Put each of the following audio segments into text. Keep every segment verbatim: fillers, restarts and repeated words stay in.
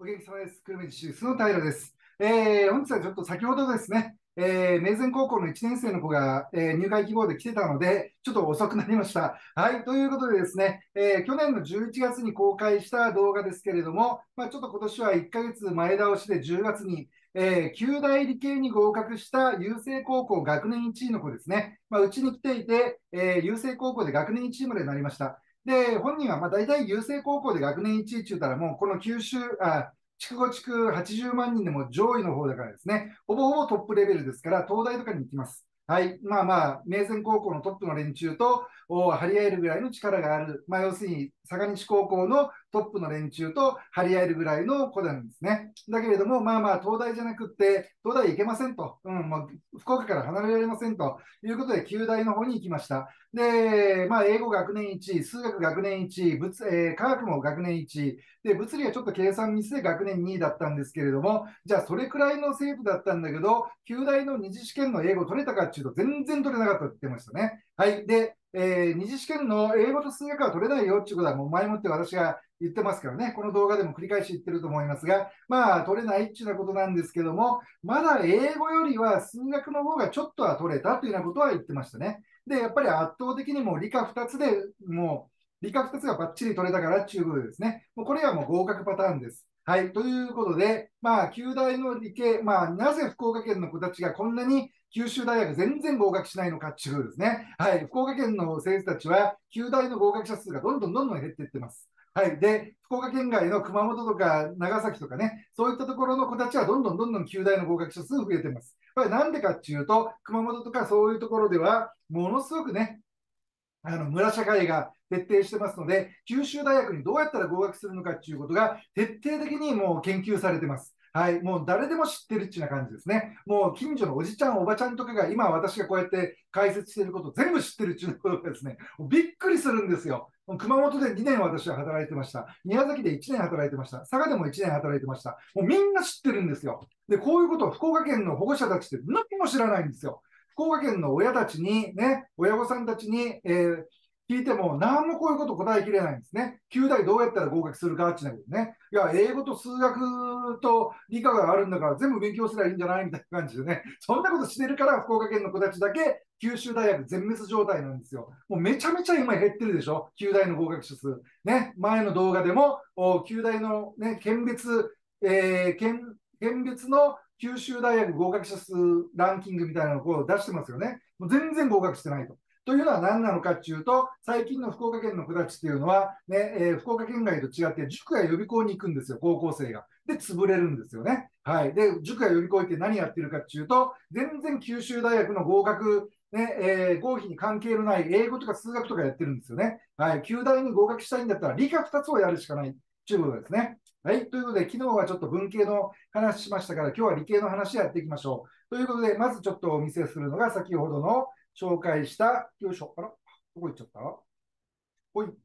お元気様です。久留米実習室の平です。えー、本日はちょっと先ほどですね、えー、明前高校のいちねん生の子が、えー入会希望で来てたので、ちょっと遅くなりました。はい、ということでですね、えー去年のじゅういちがつに公開した動画ですけれども、まあ、ちょっと今年はいっかげつまえ倒しでじゅうがつに、えー、旧大理系に合格した郵政高校学年いちいの子ですね、まあ、うちに来ていて、えー、郵政高校で学年いちいまでになりました。で、本人はまあ大体郵政高校で学年いちいって言ったら、もうこの九州、あ、筑後地区はちじゅうまん人でも上位の方だからですね、ほぼほぼトップレベルですから、東大とかに行きます。はい。まあまあ、明前高校のトップの連中と張り合えるぐらいの力がある。まあ、要するに、佐賀西高校のトップの連中と張り合えるぐらいの子なんですね。だけれども、まあまあ、東大じゃなくって、東大行けませんと。うん、もう福岡から離れられませんということで、旧大の方に行きました。で、まあ、英語学年いちい、数学学年いちい、物、えー科学も学年いちい、で、物理はちょっと計算ミスで学年にいだったんですけれども、じゃあそれくらいの生徒だったんだけど、旧大の二次試験の英語取れたかっていうと全然取れなかったって言ってましたね。はい。で、えー二次試験の英語と数学は取れないよっていうことはもう前もって私が言ってますからね、この動画でも繰り返し言ってると思いますが、まあ取れないっていうようなことなんですけども、まだ英語よりは数学の方がちょっとは取れたというようなことは言ってましたね。で、やっぱり圧倒的にもう理科ふたつでもう理科ふたつがバッチリ取れたからっていうことですね。もうこれはもう合格パターンです。はい。ということで、まあ、旧大の理系、まあ、なぜ福岡県の子たちがこんなに九州大学全然合格しないのかっていうことですね。はい。福岡県の生徒たちは、旧大の合格者数がどんどんどんどん減っていってます。はい。で、福岡県外の熊本とか長崎とかね、そういったところの子たちはどんどんどんどん旧大の合格者数増えてます。これなんでかっていうと、熊本とかそういうところでは、ものすごくね、あの村社会が徹底してますので、九州大学にどうやったら合格するのかっていうことが徹底的にもう研究されてます。はい、もう誰でも知ってるっていうような感じですね。もう近所のおじちゃん、おばちゃんとかが今私がこうやって解説していることを全部知ってるっていうことがですね、びっくりするんですよ。熊本でにねん私は働いてました。宮崎でいちねん働いてました。佐賀でもいちねん働いてました。もうみんな知ってるんですよ。で、こういうことを福岡県の保護者たちって何も知らないんですよ。福岡県の親たちに、ね、親御さんたちに、えー聞いても何もこういうこと答えきれないんですね。きゅう大どうやったら合格するかっていうのね。いや、英語と数学と理科があるんだから全部勉強すればいいんじゃないみたいな感じでね。そんなことしてるから福岡県の子たちだけ九州大学全滅状態なんですよ。もうめちゃめちゃ今減ってるでしょ。きゅう大の合格者数。ね。前の動画でも、きゅう大の、ね、県別、えー、県、県別の九州大学合格者数ランキングみたいなのを出してますよね。もう全然合格してないと。というのは何なのかっていうと、最近の福岡県の子たちっていうのは、ねえー福岡県外と違って塾や予備校に行くんですよ、高校生が。で、潰れるんですよね。はい。で、塾や予備校って何やってるかっていうと、全然九州大学の合格、ねえー合否に関係のない英語とか数学とかやってるんですよね。はい。旧大に合格したいんだったら理科ふたつをやるしかないということですね。はい。ということで、昨日はちょっと文系の話しましたから、今日は理系の話やっていきましょう。ということで、まずちょっとお見せするのが先ほどの紹介した、よいしょ、あら、どこ行っちゃったほい、こ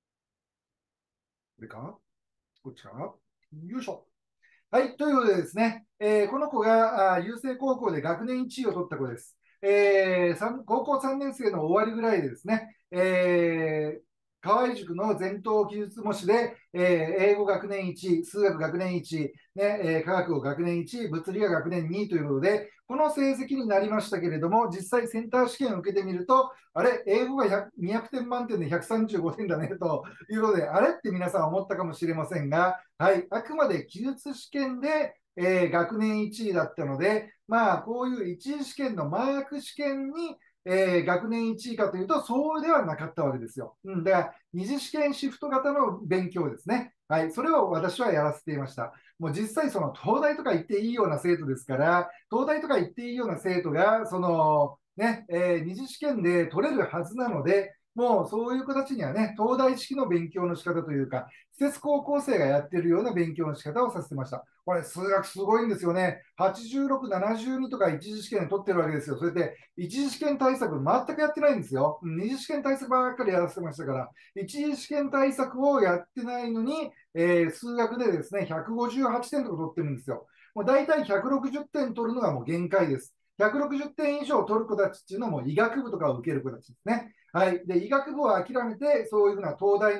れかこっちかよいしょ。はい、ということでですね、えーこの子があ郵政高校で学年いちいを取った子です。えーさん高校さんねん生の終わりぐらいでですね、えー河合塾の全島記述模試で、えー英語学年いちい、数学学年いちい、ねえー科学を学年いちい、物理が学年にいということで、この成績になりましたけれども、実際センター試験を受けてみると、あれ、英語がにひゃくてん満点でひゃくさんじゅうごてんだねということで、あれって皆さん思ったかもしれませんが、はい、あくまで記述試験で、えー学年いちいだったので、まあ、こういう一次試験のマーク試験に、えー学年いちいかというと、そうではなかったわけですよ。うん、だから二次試験シフト型の勉強ですね。はい、それを私はやらせていました。もう実際、その東大とか行っていいような生徒ですから、東大とか行っていいような生徒が、その、ね、えー二次試験で取れるはずなので、もうそういう子たちにはね、東大式の勉強の仕方というか、施設高校生がやってるような勉強の仕方をさせてました。これ、数学すごいんですよね。はちじゅうろく、ななじゅうにとか一次試験で取ってるわけですよ。それで、一次試験対策全くやってないんですよ。二次試験対策ばっかりやらせてましたから、一次試験対策をやってないのに、えー数学でですね、ひゃくごじゅうはちてんとか取ってるんですよ。もう大体ひゃくろくじゅってん取るのがもう限界です。ひゃくろくじゅってん以上取る子たちっていうのも医学部とかを受ける子たちですね。はい。で、医学部を諦めて、そういうふうな東大の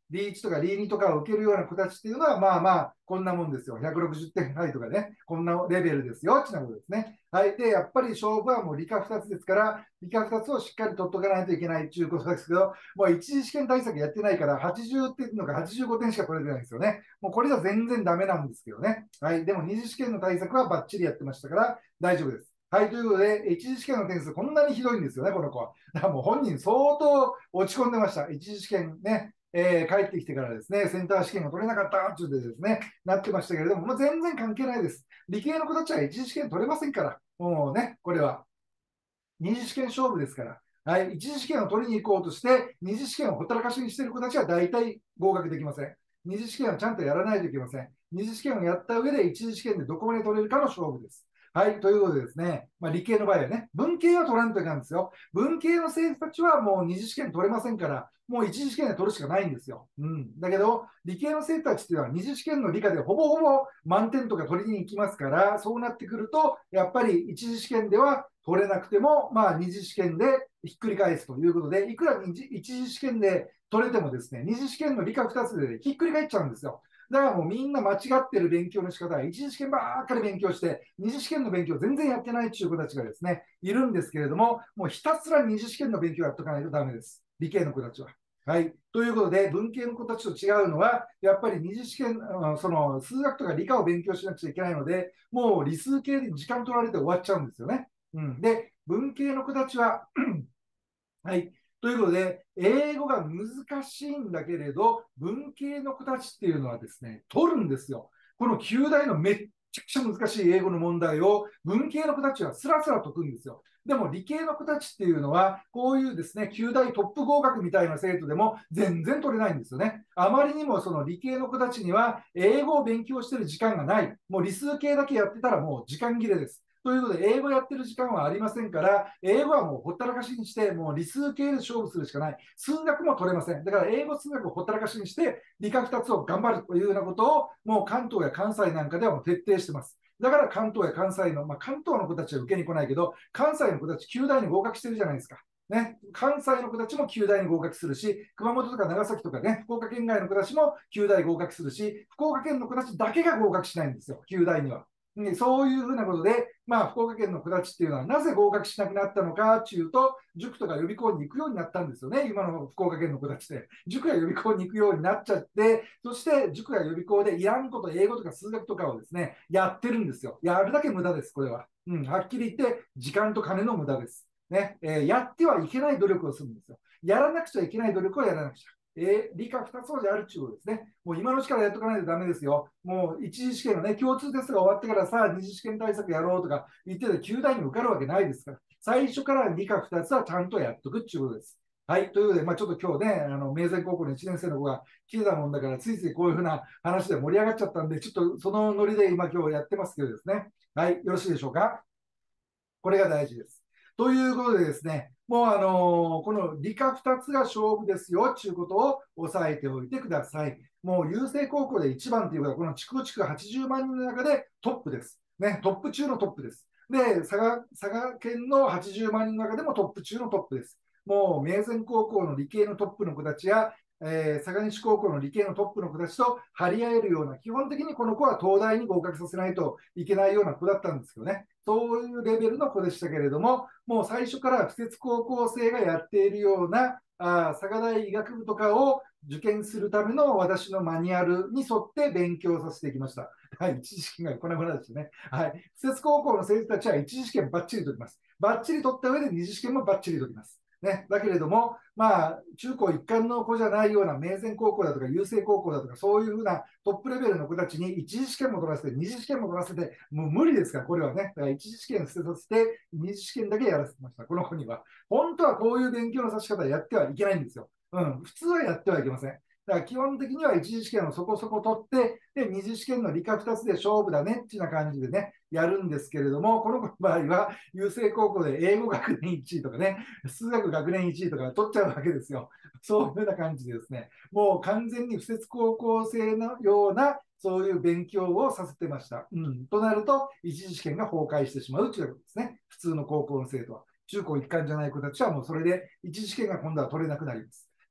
リーワン とかリーツーとかを受けるような子たちっていうのは、まあまあ、こんなもんですよ。ひゃくろくじゅってんはいとかね、こんなレベルですよ、ちなことですね。はい。で、やっぱり勝負はもう理科ふたつですから、理科ふたつをしっかり取っとかないといけないということですけど、もう一次試験対策やってないから、はちじゅってんのかはちじゅうごてんしか取れてないんですよね。もうこれじゃ全然ダメなんですけどね。はい。でも二次試験の対策はバッチリやってましたから、大丈夫です。はい、ということで、一次試験の点数、こんなにひどいんですよね、この子は。だからもう本人、相当落ち込んでました。一次試験ね、えー、帰ってきてからですね、センター試験が取れなかったっていうでですね、なってましたけれども、もう全然関係ないです。理系の子たちは一次試験取れませんから、もうね、これは二次試験勝負ですから。はい、一次試験を取りに行こうとして、二次試験をほったらかしにしている子たちは大体合格できません。二次試験はちゃんとやらないといけません。二次試験をやった上で一次試験でどこまで取れるかの勝負です。はい、ということでですね、まあ、理系の場合はね、文系は取らんといかんですよ。文系の生徒たちはもう二次試験取れませんから、もう一次試験で取るしかないんですよ。うん。だけど、理系の生徒たちっていうのは二次試験の理科でほぼほぼ満点とか取りに行きますから、そうなってくると、やっぱり一次試験では取れなくても、まあ、二次試験でひっくり返すということで、いくら一次試験で取れてもですね、二次試験の理科ふたつでひっくり返っちゃうんですよ。だからもうみんな間違ってる勉強の仕方は、一次試験ばっかり勉強して、二次試験の勉強全然やってないっていう子たちがですね、いるんですけれども、もうひたすら二次試験の勉強やっとかないとダメです。理系の子たちは。はい。ということで、文系の子たちと違うのは、やっぱり二次試験、その数学とか理科を勉強しなくちゃいけないので、もう理数系で時間取られて終わっちゃうんですよね。うん、で、文系の子たちははい。ということで、英語が難しいんだけれど、文系の子たちっていうのはですね、取るんですよ。このきゅうだいのめっちゃくちゃ難しい英語の問題を文系の子たちはスラスラ解くんですよ。でも理系の子たちっていうのは、こういうですね、きゅうだいトップ合格みたいな生徒でも全然取れないんですよね。あまりにもその理系の子たちには英語を勉強してる時間がない。もう理数系だけやってたらもう時間切れです。ということで、英語やってる時間はありませんから、英語はもうほったらかしにして、もう理数系で勝負するしかない。数学も取れません。だから、英語、数学をほったらかしにして、理科ふたつを頑張るというようなことを、もう関東や関西なんかではもう徹底してます。だから関東や関西の、まあ、関東の子たちは受けに来ないけど、関西の子たちきゅうだいに合格してるじゃないですか。ね、関西の子たちもきゅうだいに合格するし、熊本とか長崎とかね、福岡県外の子たちもきゅうだい合格するし、福岡県の子たちだけが合格しないんですよ、きゅうだいには。そういうふうなことで、まあ、福岡県の子たちっていうのはなぜ合格しなくなったのかっていうと、塾とか予備校に行くようになったんですよね、今の福岡県の子たちで。塾や予備校に行くようになっちゃって、そして塾や予備校でいらんこと、英語とか数学とかをですね、やってるんですよ。やるだけ無駄です、これは。うん、はっきり言って、時間と金の無駄です。ねえー、やってはいけない努力をするんですよ。やらなくちゃいけない努力をやらなくちゃ。えー、理科ふたつをやるっていうことですね。もう今のうちからやっとかないとダメですよ。もう一次試験のね、共通テストが終わってからさあ、二次試験対策やろうとか言ってて、きゅうだいに受かるわけないですから、最初から理科ふたつはちゃんとやっとくっていうことです。はい。ということで、まあ、ちょっと今日ね、あの、明前高校のいちねん生の子が来てたもんだから、ついついこういうふうな話で盛り上がっちゃったんで、ちょっとそのノリで今今日やってますけどですね。はい。よろしいでしょうか。これが大事です。ということでですね、もうあのーこの理科ふたつが勝負ですよということを押さえておいてください。もう郵政高校でいちばんということは、この地区地区はちじゅうまん人の中でトップです。ね、トップ中のトップです。で、佐賀佐賀県のはちじゅうまん人の中でもトップ中のトップです。もう明前高校の理系のトップの子たちや、えー、佐賀西高校の理系のトップの子たちと張り合えるような、基本的にこの子は東大に合格させないといけないような子だったんですけどね、そういうレベルの子でしたけれども、もう最初から施設高校生がやっているような、あ佐賀大医学部とかを受験するための私のマニュアルに沿って勉強させてきました。はい、一次試験がこのぐらいですね。はい、施設高校の生徒たちは一次試験ばっちり取ります。ばっちり取った上で二次試験もばっちり取ります。ね、だけれども、まあ、中高一貫の子じゃないような明前高校だとか、郵政高校だとか、そういうふうなトップレベルの子たちに一次試験も取らせて、二次試験も取らせて、もう無理ですから、これはね。だから一次試験捨てさせて、二次試験だけやらせてました、この子には。本当はこういう勉強のさし方やってはいけないんですよ。うん、普通はやってはいけません。だから基本的には一次試験をそこそこ取って、で、二次試験の理科ふたつで勝負だねっていうような感じでね、やるんですけれども、この子の場合は、郵政高校で英語学年いちいとかね、数学学年いちいとか取っちゃうわけですよ。そういうふうな感じでですね、もう完全に不設高校生のような、そういう勉強をさせてました。うん、となると、一次試験が崩壊してしまうということですね。普通の高校の生徒は。中高一貫じゃない子たちはもうそれで一次試験が今度は取れなくなります。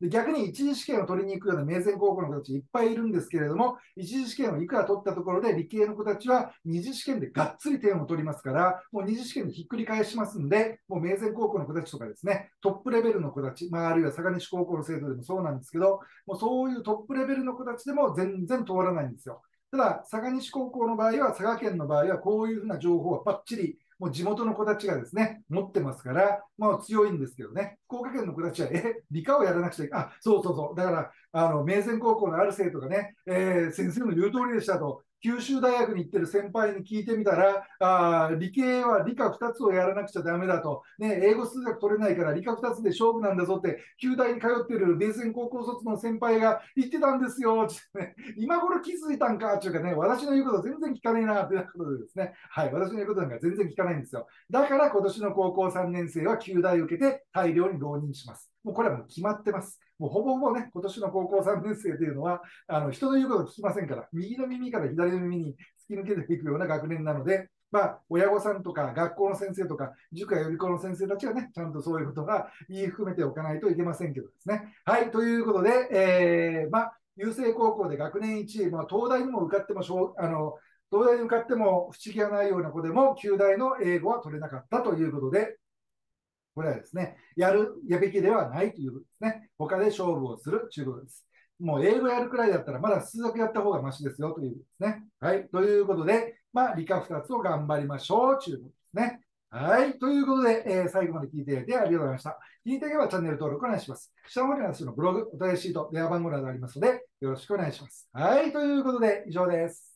で逆に一次試験を取りに行くような名前高校の子たちいっぱいいるんですけれども、一次試験をいくら取ったところで理系の子たちは二次試験でがっつり点を取りますから、もう二次試験でひっくり返しますんで、もう名前高校の子たちとかですね、トップレベルの子たち、まあ、あるいは相模西高校の生徒でもそうなんですけど、もうそういうトップレベルの子たちでも全然通らないんですよ。ただ、佐賀西高校の場合は、佐賀県の場合は、こういうふうな情報はばっちり、もう地元の子たちがですね、持ってますから、まあ強いんですけどね、福岡県の子たちは、え、理科をやらなくちゃいけない。あ、そうそうそう。だから、あの、名前高校のある生徒がね、えー、先生の言う通りでしたと、九州大学に行ってる先輩に聞いてみたら、あ理系は理科ふたつをやらなくちゃだめだと、ね、英語数学取れないから理科ふたつで勝負なんだぞって、旧大に通ってる名前高校卒の先輩が言ってたんですよ、ってね、今頃気づいたんかっていうかね、私の言うこと全然聞かねえなということでですね、はい、私の言うことなんか全然聞かないんですよ。だから今年の高校さんねん生は旧大受けて大量に浪人します。もうこれはもう決まってます。もうほぼほぼね、今年の高校さんねん生というのは、あの人の言うことを聞きませんから、右の耳から左の耳に突き抜けていくような学年なので、まあ、親御さんとか学校の先生とか、塾や予備校の先生たちはね、ちゃんとそういうことが言い含めておかないといけませんけどですね。はい、ということで、えー、まあ、郵政高校で学年いちい、まあ、東大にも受かってもしょう、あの、東大に受かっても不思議がないような子でも、旧大の英語は取れなかったということで、これはですね、やるやべきではないということですね。他で勝負をするということです。もう英語やるくらいだったら、まだ数学やった方がマシですよということですね。はい。ということで、まあ、理科ふたつを頑張りましょうということですね。はい。ということで、えー、最後まで聞いていただいてありがとうございました。聞いていけばチャンネル登録お願いします。下の方には私のブログ、お便りシート、電話番号などありますので、よろしくお願いします。はい。ということで、以上です。